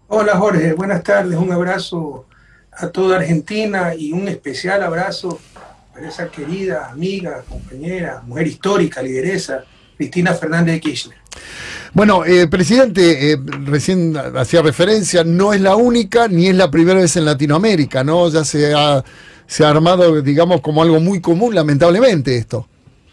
Hola Jorge, buenas tardes, un abrazo a toda Argentina y un especial abrazo para esa querida amiga, compañera, mujer histórica, lideresa, Cristina Fernández de Kirchner. Bueno, presidente, recién hacía referencia, no es la única ni es la primera vez en Latinoamérica, ¿no? Ya se ha armado, digamos, como algo muy común, lamentablemente, esto.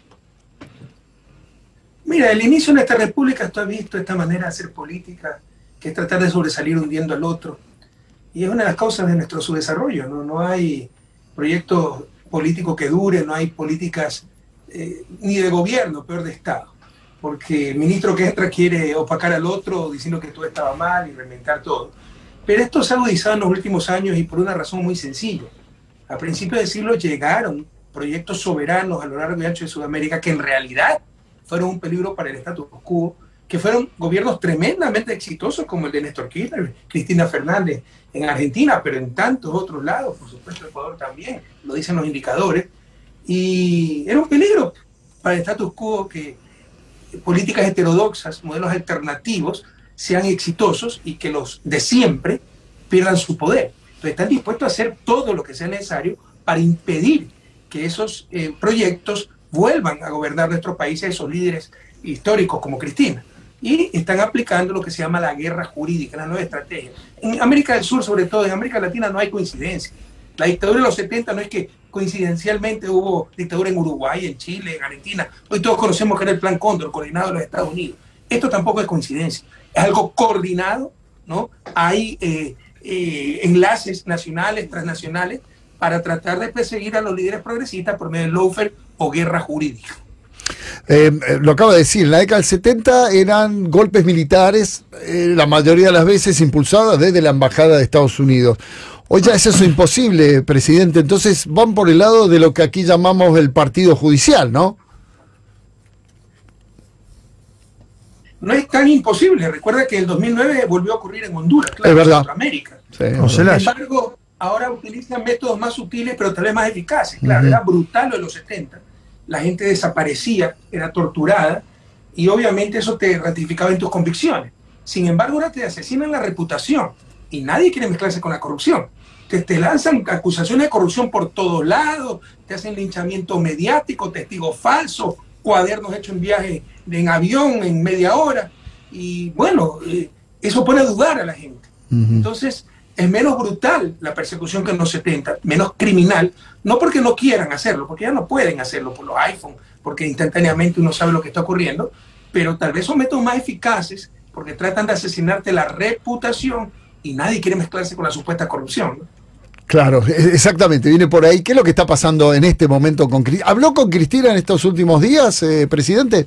Mira, el inicio de esta república, tú has visto esta manera de hacer política, que es tratar de sobresalir hundiendo al otro, y es una de las causas de nuestro subdesarrollo, ¿no? No hay proyectos políticos que duren, no hay políticas ni de gobierno, peor de Estado, porque el ministro que entra quiere opacar al otro diciendo que todo estaba mal y reinventar todo. Pero esto se ha agudizado en los últimos años y por una razón muy sencilla. A principios del siglo llegaron proyectos soberanos a lo largo y ancho de Sudamérica que en realidad fueron un peligro para el status quo, que fueron gobiernos tremendamente exitosos como el de Néstor Kirchner, Cristina Fernández en Argentina, pero en tantos otros lados, por supuesto Ecuador también, lo dicen los indicadores, y era un peligro para el status quo que políticas heterodoxas, modelos alternativos, sean exitosos y que los de siempre pierdan su poder. Entonces están dispuestos a hacer todo lo que sea necesario para impedir que esos proyectos vuelvan a gobernar nuestro país, a esos líderes históricos como Cristina. Y están aplicando lo que se llama la guerra jurídica, la nueva estrategia. En América del Sur, sobre todo, en América Latina no hay coincidencia. La dictadura de los 70 no es que coincidencialmente hubo dictadura en Uruguay, en Chile, en Argentina. Hoy todos conocemos que era el Plan Cóndor, coordinado de los Estados Unidos. Esto tampoco es coincidencia. Es algo coordinado, ¿no? Hay enlaces nacionales, transnacionales, para tratar de perseguir a los líderes progresistas por medio del lawfare o guerra jurídica. Lo acabo de decir, en la década del 70 eran golpes militares, la mayoría de las veces impulsados desde la Embajada de Estados Unidos. Hoy ya es eso imposible, presidente, entonces van por el lado de lo que aquí llamamos el partido judicial, ¿no? No es tan imposible, recuerda que en el 2009 volvió a ocurrir en Honduras, claro, es verdad. en Centroamérica. Sí, sin embargo, ahora utilizan métodos más sutiles, pero tal vez más eficaces. Claro, era brutal lo de los 70. La gente desaparecía, era torturada, y obviamente eso te ratificaba en tus convicciones. Sin embargo, ahora te asesinan la reputación, y nadie quiere mezclarse con la corrupción. Te lanzan acusaciones de corrupción por todos lados, te hacen linchamiento mediático, testigos falsos, cuadernos hechos en viaje en avión en media hora, y bueno, eso pone a dudar a la gente. Entonces, es menos brutal la persecución que en los 70, menos criminal, no porque no quieran hacerlo, porque ya no pueden hacerlo por los iPhones, porque instantáneamente uno sabe lo que está ocurriendo, pero tal vez son métodos más eficaces porque tratan de asesinarte la reputación y nadie quiere mezclarse con la supuesta corrupción, ¿no? Claro, exactamente, viene por ahí. ¿Qué es lo que está pasando en este momento con Cristina? ¿Habló con Cristina en estos últimos días, presidente?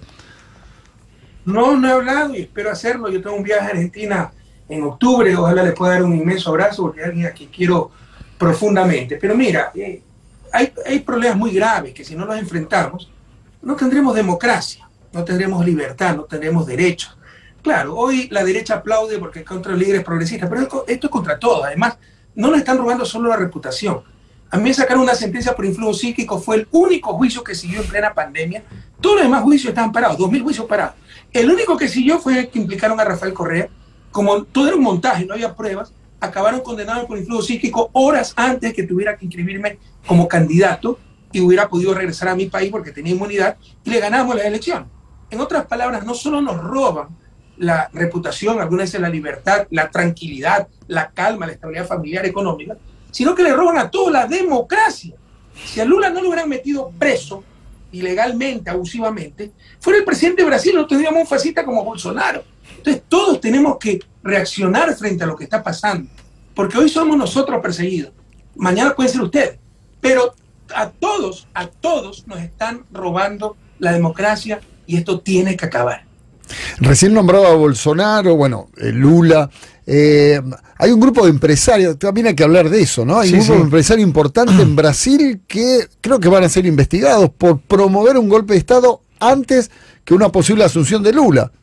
No, no he hablado y espero hacerlo. Yo tengo un viaje a Argentina en octubre, ojalá le pueda dar un inmenso abrazo porque es alguien a quien quiero profundamente. Pero mira, hay problemas muy graves que si no los enfrentamos, no tendremos democracia, no tendremos libertad, no tendremos derechos. Claro, hoy la derecha aplaude porque es contra los líderes progresistas, pero esto es contra todo. Además, no nos están robando solo la reputación. A mí me sacaron una sentencia por influjo psíquico, fue el único juicio que siguió en plena pandemia. Todos los demás juicios estaban parados, 2000 juicios parados. El único que siguió fue el que implicaron a Rafael Correa. Como todo era un montaje, no había pruebas, acabaron condenados por influjo psíquico horas antes que tuviera que inscribirme como candidato y hubiera podido regresar a mi país porque tenía inmunidad y le ganamos la elección. En otras palabras, no solo nos roban la reputación, algunas veces la libertad, la tranquilidad, la calma, la estabilidad familiar, económica, sino que le roban a todos la democracia. Si a Lula no lo hubieran metido preso ilegalmente, abusivamente, fuera el presidente de Brasil, no tendríamos un fascista como Bolsonaro. Entonces todos tenemos que reaccionar frente a lo que está pasando, porque hoy somos nosotros perseguidos, mañana puede ser usted, pero a todos nos están robando la democracia y esto tiene que acabar. Recién nombrado a Bolsonaro, bueno, Lula. Hay un grupo de empresarios, también hay que hablar de eso, ¿no? Hay un grupo de empresarios importante en Brasil que creo que van a ser investigados por promover un golpe de Estado antes que una posible asunción de Lula.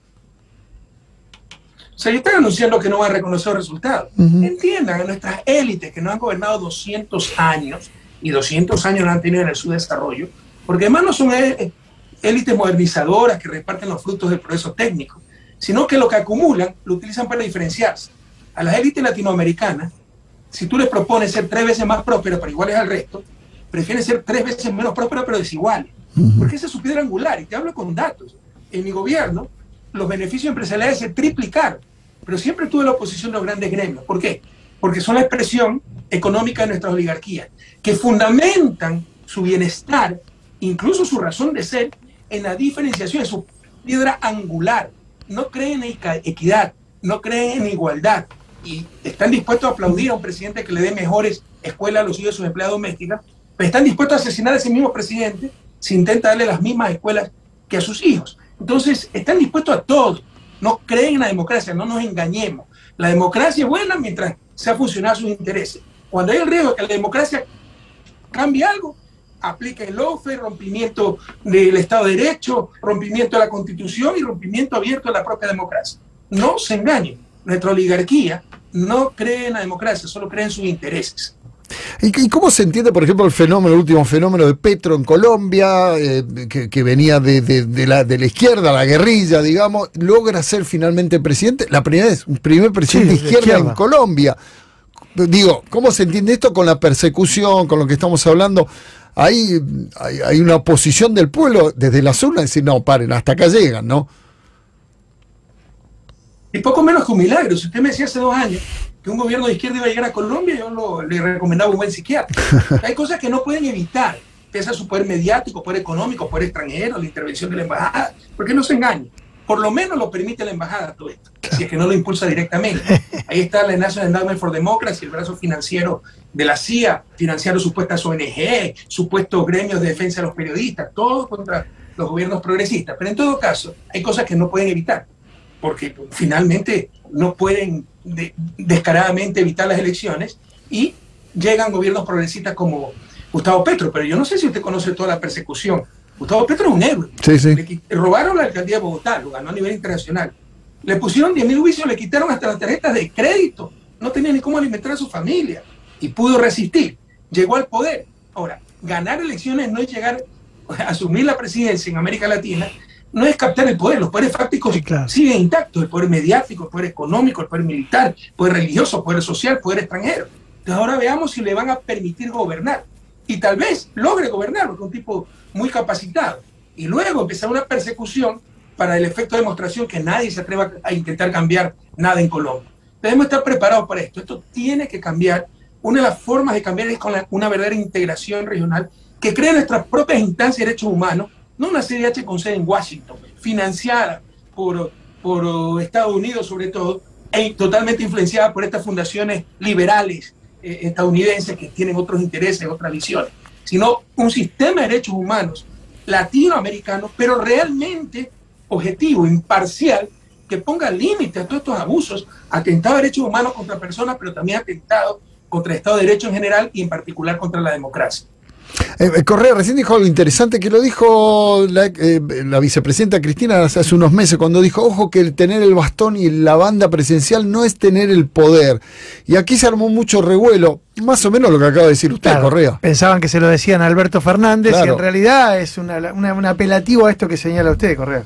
O sea, yo estoy anunciando que no van a reconocer resultados. Entiendan, a nuestras élites que nos han gobernado 200 años, y 200 años no han tenido en el subdesarrollo, porque además no son élites modernizadoras que reparten los frutos del progreso técnico, sino que lo que acumulan lo utilizan para diferenciarse. a las élites latinoamericanas, si tú les propones ser 3 veces más prósperas, pero iguales al resto, prefieren ser 3 veces menos prósperas, pero desiguales. Porque esa es su piedra angular, y te hablo con datos. En mi gobierno, los beneficios empresariales se triplicaron, pero siempre tuve la oposición de los grandes gremios. ¿Por qué? Porque son la expresión económica de nuestras oligarquías, que fundamentan su bienestar, incluso su razón de ser, en la diferenciación, en su piedra angular. No creen en equidad, no creen en igualdad, y están dispuestos a aplaudir a un presidente que le dé mejores escuelas a los hijos de sus empleadas domésticas, pero están dispuestos a asesinar a ese mismo presidente si intenta darle las mismas escuelas que a sus hijos. Entonces, están dispuestos a todo. No creen en la democracia, no nos engañemos. La democracia es buena mientras sea funcionar a sus intereses. Cuando hay el riesgo de que la democracia cambie algo, aplica el lawfare, rompimiento del Estado de Derecho, rompimiento de la Constitución y rompimiento abierto de la propia democracia. No se engañen. Nuestra oligarquía no cree en la democracia, solo cree en sus intereses. ¿Y cómo se entiende, por ejemplo, el último fenómeno de Petro en Colombia, que venía de la izquierda, la guerrilla, digamos, logra ser finalmente presidente? La primera vez, un primer presidente de izquierda en Colombia. Digo, ¿cómo se entiende esto con la persecución, con lo que estamos hablando? Hay una oposición del pueblo desde las urnas, decir, no, paren, hasta acá llegan, ¿no? Y poco menos que un milagro. Si usted me decía hace 2 años que un gobierno de izquierda iba a llegar a Colombia, yo le recomendaba un buen psiquiatra. Hay cosas que no pueden evitar, pese a su poder mediático, poder económico, poder extranjero, la intervención de la embajada, porque no se engañe. Por lo menos lo permite la embajada todo esto, si es que no lo impulsa directamente. Ahí está la National Endowment for Democracy, el brazo financiero de la CIA, financiando supuestas ONG, supuestos gremios de defensa de los periodistas, todo contra los gobiernos progresistas. Pero en todo caso, hay cosas que no pueden evitar, porque finalmente no pueden descaradamente evitar las elecciones y llegan gobiernos progresistas como Gustavo Petro. Pero yo no sé si usted conoce toda la persecución. Gustavo Petro es un héroe. Sí, sí. Le robaron la alcaldía de Bogotá, lo ganó a nivel internacional. Le pusieron 10.000 juicios, le quitaron hasta las tarjetas de crédito. No tenía ni cómo alimentar a su familia. Y pudo resistir. Llegó al poder. Ahora, ganar elecciones no es llegar a asumir la presidencia en América Latina, no es captar el poder. Los poderes fácticos siguen intactos. El poder mediático, el poder económico, el poder militar, el poder religioso, el poder social, el poder extranjero. Entonces ahora veamos si le van a permitir gobernar. Y tal vez logre gobernar, porque es un tipo muy capacitado. Y luego empezar una persecución para el efecto de demostración que nadie se atreva a intentar cambiar nada en Colombia. Debemos estar preparados para esto. Esto tiene que cambiar. Una de las formas de cambiar es con una verdadera integración regional que cree nuestras propias instancias de derechos humanos, no una CDH con sede en Washington, financiada por Estados Unidos sobre todo, e totalmente influenciada por estas fundaciones liberales estadounidenses que tienen otros intereses, otras visiones, sino un sistema de derechos humanos latinoamericano, pero realmente objetivo, imparcial, que ponga límites a todos estos abusos, atentados a derechos humanos contra personas, pero también atentados contra el Estado de Derecho en general y en particular contra la democracia. Correa recién dijo algo interesante que lo dijo la vicepresidenta Cristina hace unos meses, cuando dijo, ojo que el tener el bastón y la banda presidencial no es tener el poder. Y aquí se armó mucho revuelo, más o menos lo que acaba de decir usted, claro, Correa. Pensaban que se lo decían a Alberto Fernández, claro, y en realidad es un apelativo a esto que señala usted, Correa.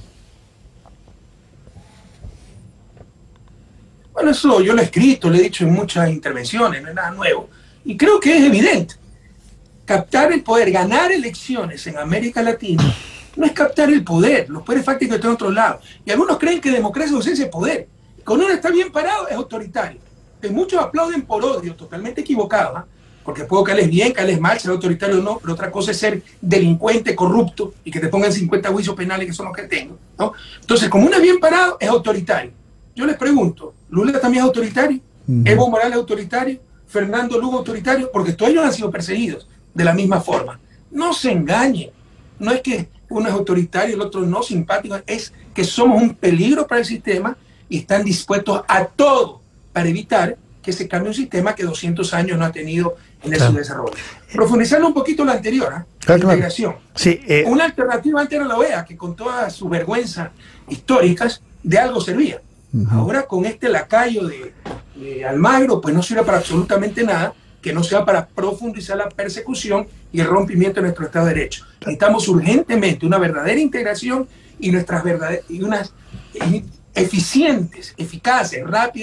Bueno, eso yo lo he escrito, lo he dicho en muchas intervenciones, no es nada nuevo. Y creo que es evidente. Captar el poder, ganar elecciones en América Latina, no es captar el poder. Los poderes fácticos están en otro lado. Y algunos creen que democracia es ausencia de poder. Cuando uno está bien parado, es autoritario. Que muchos aplauden por odio, totalmente equivocado, ¿eh? Porque puedo caerles bien, caerles mal, ser autoritario o no, pero otra cosa es ser delincuente, corrupto, y que te pongan 50 juicios penales, que son los que tengo, ¿no? Entonces, como uno es bien parado, es autoritario. Yo les pregunto, ¿Lula también es autoritario? ¿Evo Morales es autoritario? ¿Fernando Lugo autoritario? Porque todos ellos han sido perseguidos de la misma forma. No se engañen. No es que uno es autoritario y el otro no, simpático. Es que somos un peligro para el sistema y están dispuestos a todo para evitar que se cambie un sistema que 200 años no ha tenido en su desarrollo. Profundizando un poquito lo anterior, la integración. Sí, una alternativa antes era la OEA, que con todas sus vergüenzas históricas de algo servía. Ahora con este lacayo de Almagro, pues no sirve para absolutamente nada que no sea para profundizar la persecución y el rompimiento de nuestro Estado de Derecho. Necesitamos urgentemente una verdadera integración y unas eficientes, eficaces, rápidas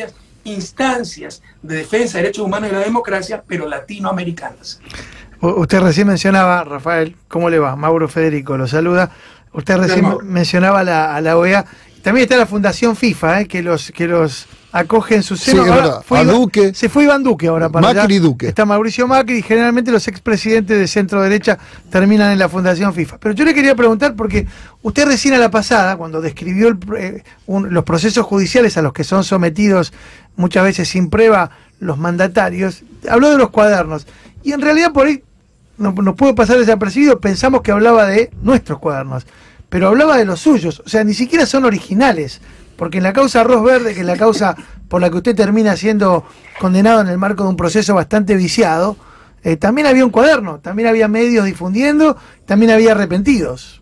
instancias de defensa de derechos humanos y la democracia, pero latinoamericanas. Usted recién mencionaba, Rafael, ¿cómo le va? Mauro Federico lo saluda. Usted recién mencionaba a la OEA. También está la Fundación FIFA, que los acoge en su seno. Sí, ahora, Duque. Se fue Iván Duque ahora para Macri allá. y Duque. Está Mauricio Macri y generalmente los expresidentes de centro derecha terminan en la Fundación FIFA. Pero yo le quería preguntar, porque usted recién a la pasada, cuando describió los procesos judiciales a los que son sometidos muchas veces sin prueba los mandatarios, habló de los cuadernos. Y en realidad por ahí nos puede pasar desapercibido, pensamos que hablaba de nuestros cuadernos, pero hablaba de los suyos, o sea, ni siquiera son originales, porque en la causa Arroz Verde, que es la causa por la que usted termina siendo condenado en el marco de un proceso bastante viciado, también había un cuaderno, también había medios difundiendo, también había arrepentidos.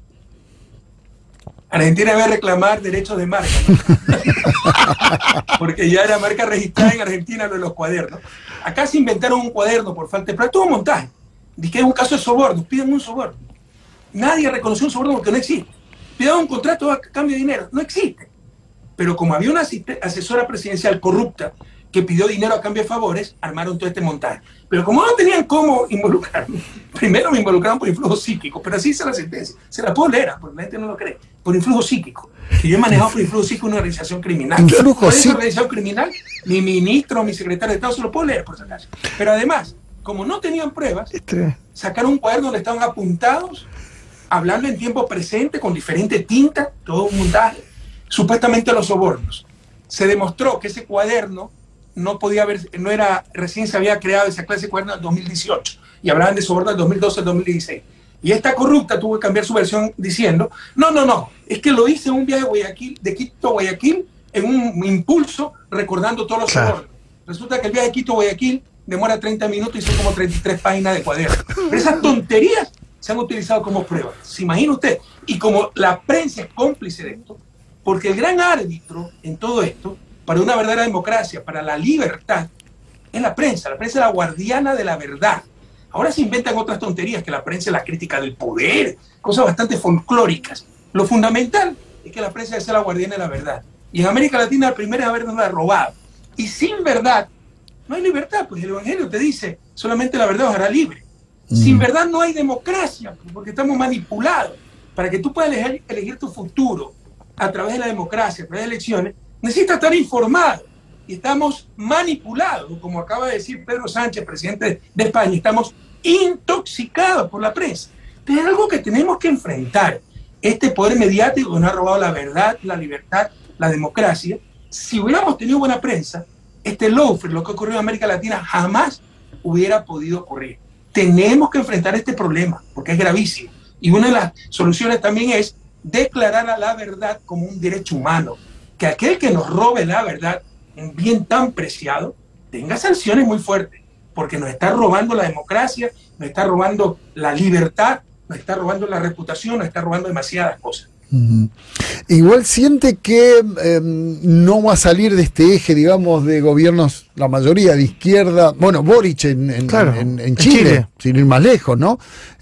Argentina debe reclamar derechos de marca, ¿no? Porque ya era marca registrada en Argentina lo de los cuadernos. Acá se inventaron un cuaderno por falta de prueba, todo un montaje. Dice que es un caso de soborno, piden un soborno. Nadie reconoció un soborno porque no existe. Piden un contrato a cambio de dinero, no existe. Pero como había una asesora presidencial corrupta que pidió dinero a cambio de favores, armaron todo este montaje. Pero como no tenían cómo involucrarme, primero me involucraron por influjo psíquico, pero así dice la sentencia. Se la puedo leer, porque la gente no lo cree. Por influjo psíquico. Que yo he manejado por influjo psíquico una organización criminal. Influjo psíquico. Una organización criminal, mi ministro, mi secretario de Estado, se lo puedo leer, por si acaso. Pero además, como no tenían pruebas, sacaron un cuaderno donde estaban apuntados, hablando en tiempo presente, con diferente tinta, todo un montaje, supuestamente los sobornos. Se demostró que ese cuaderno no podía haber, no era, recién se había creado esa clase de cuaderno en 2018, y hablaban de soborno del 2012 al 2016. Y esta corrupta tuvo que cambiar su versión diciendo, no, es que lo hice en un viaje de Guayaquil, de Quito a Guayaquil, en un impulso recordando todos los sobornos. Resulta que el viaje de Quito a Guayaquil demora 30 minutos y son como 33 páginas de cuaderno. Pero esas tonterías se han utilizado como pruebas. ¿Se imagina usted? Y como la prensa es cómplice de esto, porque el gran árbitro en todo esto, para una verdadera democracia, para la libertad, es la prensa. La prensa es la guardiana de la verdad. Ahora se inventan otras tonterías, que la prensa es la crítica del poder, cosas bastante folclóricas. Lo fundamental es que la prensa debe ser la guardiana de la verdad. Y en América Latina el primero es habernos robado. Y sin verdad no hay libertad, pues el Evangelio te dice, solamente la verdad os hará libre. Sin verdad no hay democracia, porque estamos manipulados. Para que tú puedas elegir tu futuro a través de la democracia, a través de elecciones, necesitas estar informado. Y estamos manipulados, como acaba de decir Pedro Sánchez, presidente de España, estamos intoxicados por la prensa. Entonces es algo que tenemos que enfrentar. Este poder mediático que nos ha robado la verdad, la libertad, la democracia. Si hubiéramos tenido buena prensa, este lawfare, lo que ocurrió en América Latina, jamás hubiera podido ocurrir. Tenemos que enfrentar este problema, porque es gravísimo. Y una de las soluciones también es declarar a la verdad como un derecho humano. Que aquel que nos robe la verdad, un bien tan preciado, tenga sanciones muy fuertes, porque nos está robando la democracia, nos está robando la libertad, nos está robando la reputación, nos está robando demasiadas cosas. Igual siente que no va a salir de este eje, digamos, de gobiernos, la mayoría de izquierda, bueno, Boric en Chile, sin ir más lejos, ¿no?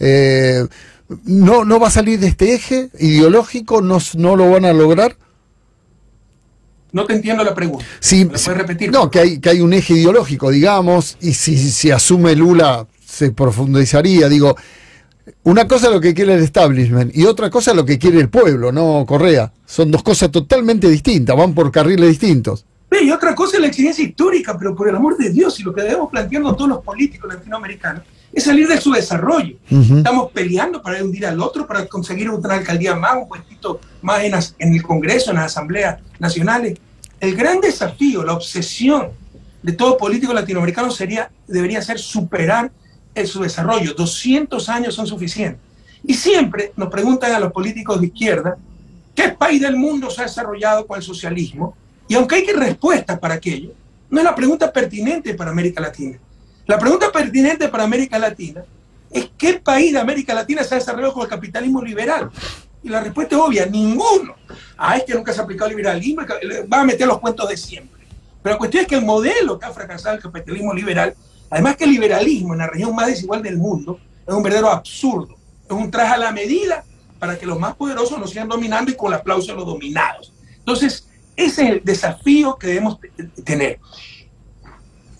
No va a salir de este eje ideológico, no lo van a lograr. No te entiendo la pregunta. Sí, ¿me puedes repetir? No, que hay un eje ideológico, digamos, y si asume Lula se profundizaría, digo. Una cosa es lo que quiere el establishment y otra cosa es lo que quiere el pueblo, ¿no, Correa? Son dos cosas totalmente distintas, van por carriles distintos. Y otra cosa es la exigencia histórica, pero por el amor de Dios, y lo que debemos plantearnos todos los políticos latinoamericanos es salir de su desarrollo. Estamos peleando para hundir al otro, para conseguir otra alcaldía más, un puestito más en el Congreso, en las asambleas nacionales. El gran desafío, la obsesión de todo político latinoamericano debería ser superar su desarrollo. 200 años son suficientes. Y siempre nos preguntan a los políticos de izquierda ¿qué país del mundo se ha desarrollado con el socialismo? Y aunque hay respuestas para aquello, no es la pregunta pertinente para América Latina. La pregunta pertinente para América Latina es ¿qué país de América Latina se ha desarrollado con el capitalismo liberal? Y la respuesta es obvia, ninguno. Es que nunca se ha aplicado el liberalismo, va a meter los cuentos de siempre. Pero la cuestión es que el modelo que ha fracasado el capitalismo liberal, además que el liberalismo en la región más desigual del mundo, es un verdadero absurdo. Es un traje a la medida para que los más poderosos nos sigan dominando y con el aplauso de los dominados. Entonces, ese es el desafío que debemos tener.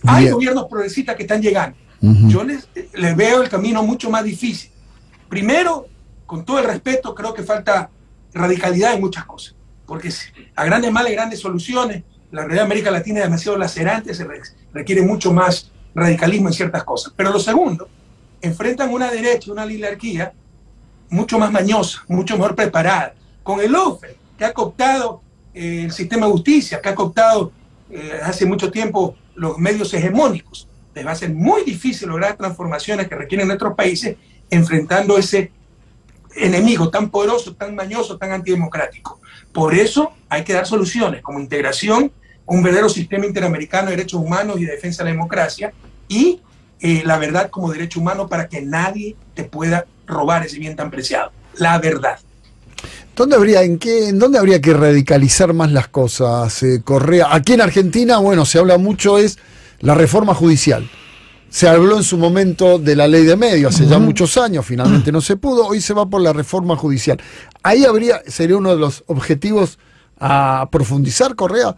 Hay gobiernos progresistas que están llegando. Yo les veo el camino mucho más difícil. Primero, con todo el respeto, creo que falta radicalidad en muchas cosas, porque a grandes males, grandes soluciones. La realidad de América Latina es demasiado lacerante, se requiere mucho más radicalismo en ciertas cosas. Pero lo segundo, enfrentan una derecha, una oligarquía mucho más mañosa, mucho mejor preparada, con el lawfare, que ha cooptado el sistema de justicia, que ha cooptado hace mucho tiempo los medios hegemónicos. Les va a ser muy difícil lograr transformaciones que requieren nuestros países enfrentando ese enemigo tan poderoso, tan mañoso, tan antidemocrático. Por eso hay que dar soluciones como integración, un verdadero sistema interamericano de derechos humanos y de defensa de la democracia, y la verdad como derecho humano para que nadie te pueda robar ese bien tan preciado. La verdad. ¿En dónde habría que radicalizar más las cosas, Correa? Aquí en Argentina, bueno, se habla mucho es la reforma judicial. Se habló en su momento de la ley de medios, hace ya muchos años, finalmente no se pudo, hoy se va por la reforma judicial. Ahí sería uno de los objetivos a profundizar, Correa.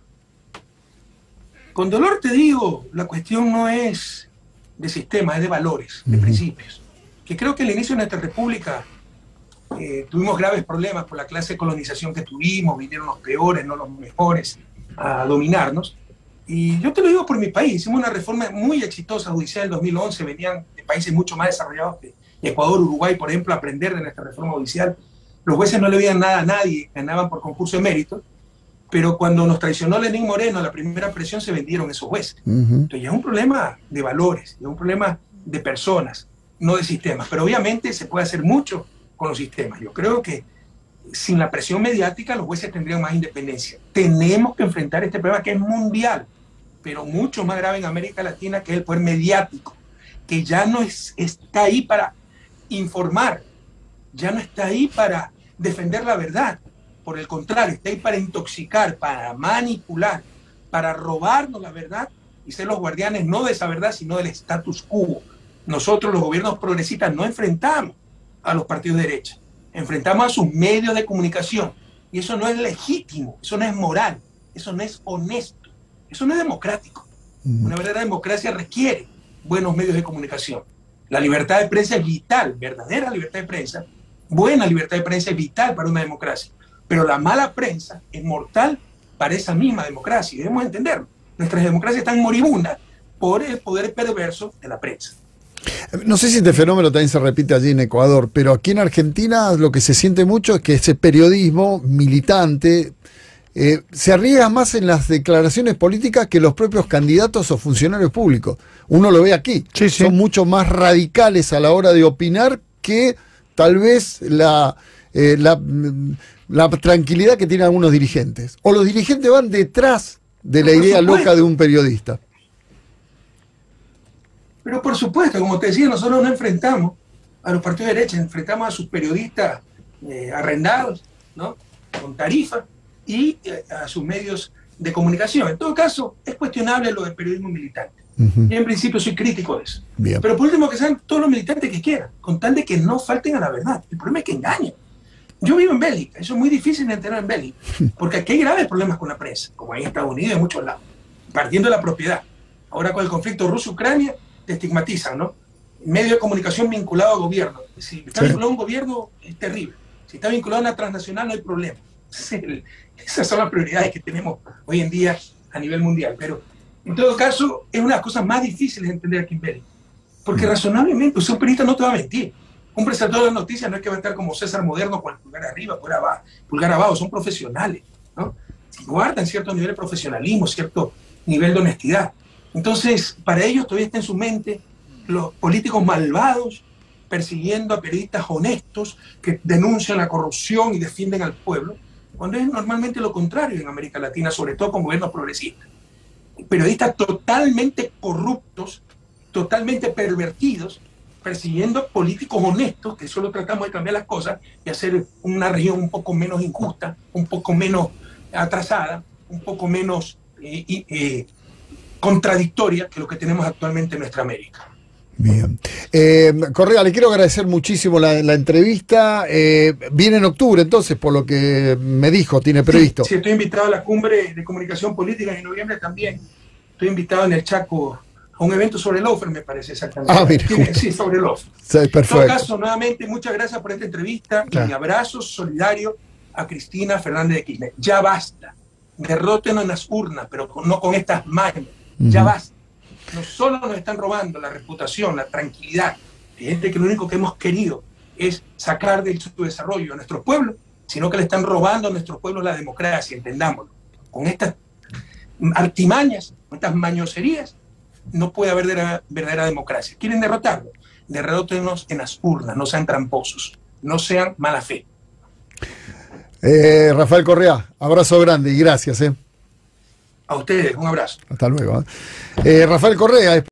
Con dolor te digo, la cuestión no es de sistema, es de valores, de principios. Que creo que al inicio de nuestra república tuvimos graves problemas por la clase de colonización que tuvimos, vinieron los peores, no los mejores, a dominarnos. Y yo te lo digo por mi país, hicimos una reforma muy exitosa judicial en 2011, venían de países mucho más desarrollados que Ecuador, Uruguay, por ejemplo, a aprender de nuestra reforma judicial. Los jueces no le veían nada a nadie, ganaban por concurso de mérito, pero cuando nos traicionó Lenín Moreno, la primera presión se vendieron esos jueces. Entonces ya es un problema de valores, ya es un problema de personas, no de sistemas, pero obviamente se puede hacer mucho con los sistemas. Yo creo que sin la presión mediática los jueces tendrían más independencia. Tenemos que enfrentar este problema que es mundial, pero mucho más grave en América Latina, que es el poder mediático, que ya no está ahí para informar, ya no está ahí para defender la verdad. Por el contrario, está ahí para intoxicar, para manipular, para robarnos la verdad y ser los guardianes no de esa verdad, sino del status quo. Nosotros, los gobiernos progresistas, no enfrentamos a los partidos de derecha, enfrentamos a sus medios de comunicación, y eso no es legítimo, eso no es moral, eso no es honesto, eso no es democrático. Una verdadera democracia requiere buenos medios de comunicación. La libertad de prensa es vital, verdadera libertad de prensa, buena libertad de prensa es vital para una democracia, pero la mala prensa es mortal para esa misma democracia, y debemos entenderlo. Nuestras democracias están moribundas por el poder perverso de la prensa. No sé si este fenómeno también se repite allí en Ecuador, pero aquí en Argentina lo que se siente mucho es que ese periodismo militante se arriesga más en las declaraciones políticas que los propios candidatos o funcionarios públicos. Uno lo ve aquí, son mucho más radicales a la hora de opinar que tal vez la tranquilidad que tienen algunos dirigentes. O los dirigentes van detrás de la idea loca de un periodista. Pero por supuesto, como te decía, nosotros no enfrentamos a los partidos de derecha, enfrentamos a sus periodistas arrendados, ¿no?, con tarifa, y a sus medios de comunicación. En todo caso, es cuestionable lo del periodismo militante. Yo en principio soy crítico de eso. Bien. Pero por último, que sean todos los militantes que quieran, con tal de que no falten a la verdad. El problema es que engañen. Yo vivo en Bélgica, eso es muy difícil de entender en Bélgica, porque aquí hay graves problemas con la prensa, como hay en Estados Unidos y en muchos lados, partiendo de la propiedad. Ahora con el conflicto Rusia-Ucrania, te estigmatizan, ¿no? Medio de comunicación vinculado al gobierno. Si está vinculado a un gobierno, es terrible. Si está vinculado a una transnacional, no hay problema. Esas son las prioridades que tenemos hoy en día a nivel mundial. Pero en todo caso, es una de las cosas más difíciles de entender aquí en Bélgica. Porque razonablemente, un periodista no te va a mentir. Un presentador de las noticias no es que va a estar como César Moderno con el pulgar arriba, pulgar abajo. Son profesionales, ¿no? Guardan cierto nivel de profesionalismo, cierto nivel de honestidad. Entonces, para ellos todavía está en su mente los políticos malvados persiguiendo a periodistas honestos que denuncian la corrupción y defienden al pueblo, cuando es normalmente lo contrario en América Latina, sobre todo con gobiernos progresistas. Periodistas totalmente corruptos, totalmente pervertidos, persiguiendo políticos honestos, que solo tratamos de cambiar las cosas y hacer una región un poco menos injusta, un poco menos atrasada, un poco menos contradictoria que lo que tenemos actualmente en nuestra América. Bien. Correa, le quiero agradecer muchísimo la entrevista. Viene en octubre, entonces, por lo que me dijo, tiene previsto. Sí, estoy invitado a la cumbre de comunicación política en noviembre también. estoy invitado en el Chaco a un evento sobre el Lofer, me parece exactamente. Ah, mira. Sí, sobre el Lofer. Sí, perfecto. En todo caso, nuevamente, muchas gracias por esta entrevista. Claro. Mi abrazo solidario a Cristina Fernández de Kirchner. Ya basta. Derrótenos en las urnas, pero no con estas mañas. Ya basta. No solo nos están robando la reputación, la tranquilidad de gente que lo único que hemos querido es sacar del subdesarrollo a nuestros pueblos, sino que le están robando a nuestros pueblos la democracia, entendámoslo. Con estas artimañas, con estas mañoserías, no puede haber verdadera democracia. ¿Quieren derrotarlo? Derrótenos en las urnas, no sean tramposos, no sean mala fe. Rafael Correa, abrazo grande y gracias. A ustedes, un abrazo. Hasta luego. Rafael Correa.